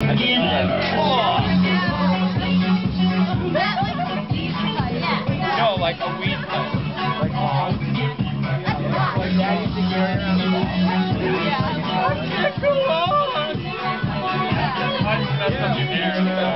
No, like a weed pipe. Like Daddy used to carry around the ball. Yeah. Come on! I just messed up your hair.